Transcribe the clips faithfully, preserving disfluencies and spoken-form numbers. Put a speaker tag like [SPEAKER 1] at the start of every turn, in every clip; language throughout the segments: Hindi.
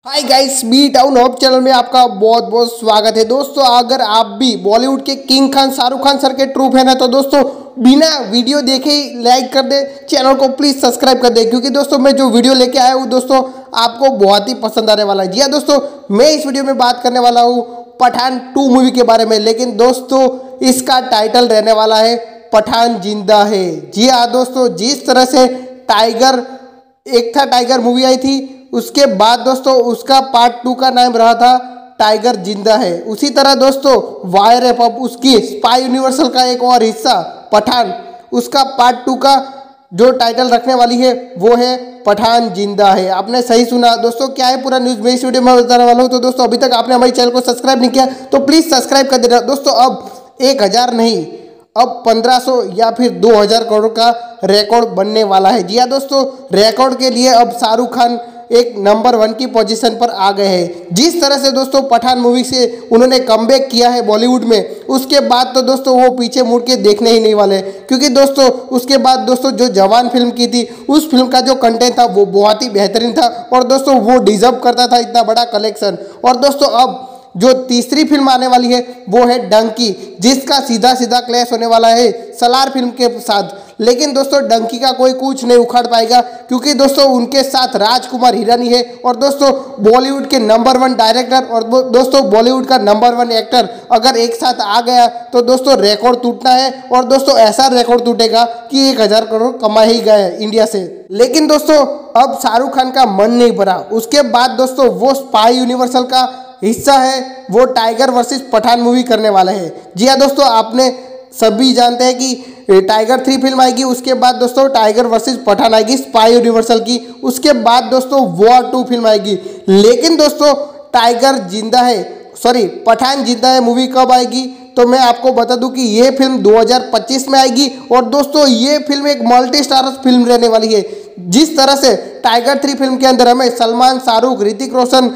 [SPEAKER 1] हाय guys, B town hop channel में आपका बहुत बहुत स्वागत है। दोस्तों, अगर आप भी बॉलीवुड के किंग खान शाहरुख खान सर के ट्रू फैन है तो दोस्तों बिना वीडियो देखे ही लाइक कर दे, चैनल को प्लीज सब्सक्राइब कर दे, क्योंकि दोस्तों मैं जो वीडियो लेके आया हूँ दोस्तों आपको बहुत ही पसंद आने वाला है। जी हाँ दोस्तों, मैं इस वीडियो में बात करने वाला हूँ पठान टू मूवी के बारे में, लेकिन दोस्तों इसका टाइटल रहने वाला है पठान जिंदा है। जी हाँ दोस्तों, जिस तरह से टाइगर एक था टाइगर मूवी आई थी, उसके बाद दोस्तों उसका पार्ट टू का नाम रहा था टाइगर जिंदा है, उसी तरह दोस्तों वायर एप अब उसकी स्पाई यूनिवर्सल का एक और हिस्सा पठान, उसका पार्ट टू का जो टाइटल रखने वाली है वो है पठान जिंदा है। आपने सही सुना दोस्तों। क्या है पूरा न्यूज़ मैं इस वीडियो में बताने वाला हूँ। तो दोस्तों अभी तक आपने हमारे चैनल को सब्सक्राइब नहीं किया तो प्लीज़ सब्सक्राइब कर देना। दोस्तों अब एक हज़ार नहीं, अब पंद्रह सौ या फिर दो हज़ार करोड़ का रिकॉर्ड बनने वाला है। जी हाँ दोस्तों, रिकॉर्ड के लिए अब शाहरुख खान एक नंबर वन की पोजीशन पर आ गए हैं। जिस तरह से दोस्तों पठान मूवी से उन्होंने कमबैक किया है बॉलीवुड में, उसके बाद तो दोस्तों वो पीछे मुड़ के देखने ही नहीं वाले, क्योंकि दोस्तों उसके बाद दोस्तों जो जवान फिल्म की थी उस फिल्म का जो कंटेंट था वो बहुत ही बेहतरीन था और दोस्तों वो डिजर्व करता था इतना बड़ा कलेक्शन। और दोस्तों अब जो तीसरी फिल्म आने वाली है वो है डंकी, जिसका सीधा सीधा क्लैश होने वाला है सलार फिल्म के साथ। लेकिन दोस्तों डंकी का कोई कुछ नहीं उखाड़ पाएगा, क्योंकि दोस्तों उनके साथ राजकुमार हिरानी है और दोस्तों बॉलीवुड के नंबर वन डायरेक्टर और दोस्तों बॉलीवुड का नंबर वन एक्टर अगर एक साथ आ गया तो दोस्तों रिकॉर्ड टूटना है। और दोस्तों ऐसा रिकॉर्ड टूटेगा कि एक हज़ार करोड़ कमा ही गए इंडिया से। लेकिन दोस्तों अब शाहरुख खान का मन नहीं भरा, उसके बाद दोस्तों वो स्पाई यूनिवर्सल का हिस्सा है, वो टाइगर वर्सेस पठान मूवी करने वाला है। जी हाँ दोस्तों, आपने सभी जानते हैं कि टाइगर थ्री फिल्म आएगी, उसके बाद दोस्तों टाइगर वर्सेस पठान आएगी स्पाई यूनिवर्सल की, उसके बाद दोस्तों वॉर टू फिल्म आएगी। लेकिन दोस्तों टाइगर जिंदा है सॉरी पठान जिंदा है मूवी कब आएगी तो मैं आपको बता दूं कि ये फिल्म दो हज़ार पच्चीस में आएगी। और दोस्तों ये फिल्म एक मल्टी स्टारर फिल्म रहने वाली है। जिस तरह से टाइगर थ्री फिल्म के अंदर हमें सलमान, शाहरुख, ऋतिक रोशन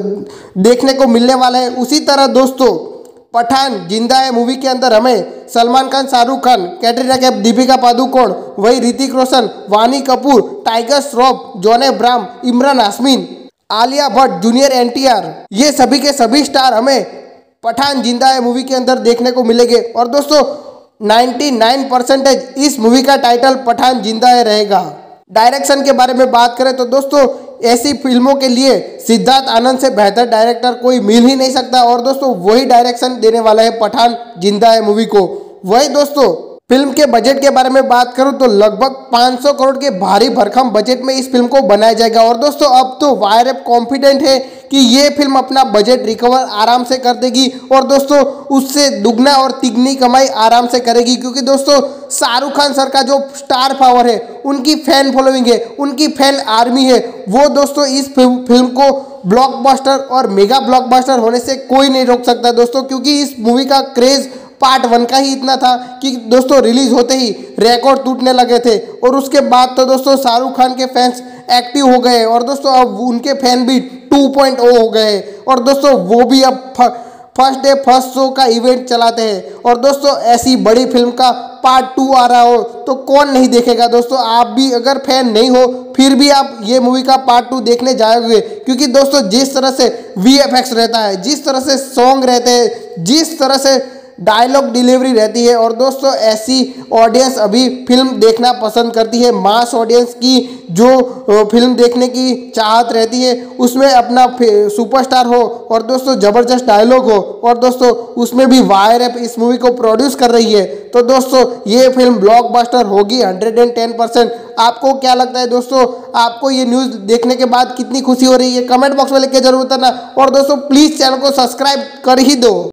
[SPEAKER 1] देखने को मिलने वाला है, उसी तरह दोस्तों पठान जिंदा है मूवी के अंदर हमें सलमान खान, शाहरुख खान, कैटरीना कैफ, दीपिका पादुकोण, वही Hrithik Roshan, Vaani Kapoor, Tiger Shroff, John Abraham, Emraan Hashmi, Alia Bhatt, junior N T R, ये सभी के सभी स्टार हमें पठान जिंदा है मूवी के अंदर देखने को मिलेंगे। और दोस्तों निन्यानवे परसेंटेज इस मूवी का टाइटल पठान जिंदा है रहेगा। डायरेक्शन के बारे में बात करें तो दोस्तों ऐसी फिल्मों के लिए सिद्धार्थ आनंद से बेहतर डायरेक्टर कोई मिल ही नहीं सकता और दोस्तों वही डायरेक्शन देने वाला है पठान जिंदा है मूवी को। वही दोस्तों फिल्म के बजट के बारे में बात करूं तो लगभग पाँच सौ करोड़ के भारी भरकम बजट में इस फिल्म को बनाया जाएगा। और दोस्तों अब तो वायर एप कॉन्फिडेंट है कि ये फिल्म अपना बजट रिकवर आराम से कर देगी और दोस्तों उससे दुगना और तिगनी कमाई आराम से करेगी, क्योंकि दोस्तों शाहरुख खान सर का जो स्टार पावर है, उनकी फैन फॉलोइंग है, उनकी फैन आर्मी है, वो दोस्तों इस फिल्म, फिल्म को ब्लॉकबस्टर और मेगा ब्लॉकबस्टर होने से कोई नहीं रोक सकता दोस्तों, क्योंकि इस मूवी का क्रेज पार्ट वन का ही इतना था कि दोस्तों रिलीज होते ही रिकॉर्ड टूटने लगे थे। और उसके बाद तो दोस्तों शाहरुख खान के फैंस एक्टिव हो गए और दोस्तों अब उनके फैन भी टू पॉइंट ओ हो गए और दोस्तों वो भी अब फर्स्ट डे फर्स्ट शो का इवेंट चलाते हैं। और दोस्तों ऐसी बड़ी फिल्म का पार्ट टू आ रहा हो तो कौन नहीं देखेगा दोस्तों। आप भी अगर फैन नहीं हो फिर भी आप ये मूवी का पार्ट टू देखने जाओगे, क्योंकि दोस्तों जिस तरह से वी एफ एक्स रहता है, जिस तरह से सॉन्ग रहते हैं, जिस तरह से डायलॉग डिलीवरी रहती है, और दोस्तों ऐसी ऑडियंस अभी फिल्म देखना पसंद करती है। मास ऑडियंस की जो फिल्म देखने की चाहत रहती है उसमें अपना सुपरस्टार हो और दोस्तों ज़बरदस्त डायलॉग हो और दोस्तों उसमें भी वायर एप इस मूवी को प्रोड्यूस कर रही है, तो दोस्तों ये फिल्म ब्लॉकबस्टर होगी हंड्रेड एंड टेन परसेंट। आपको क्या लगता है दोस्तों, आपको ये न्यूज़ देखने के बाद कितनी खुशी हो रही है कमेंट बॉक्स में लिख के जरूर बताना। और दोस्तों प्लीज़ चैनल को सब्सक्राइब कर ही दो।